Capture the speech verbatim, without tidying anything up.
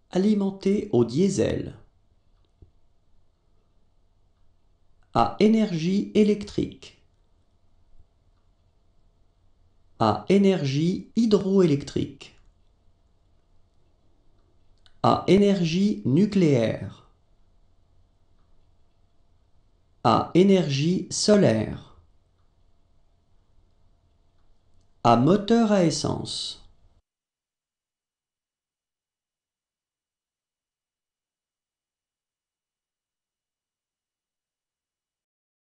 alimenté au diesel, à énergie électrique, à énergie hydroélectrique, à énergie nucléaire, à énergie solaire, à moteur à essence,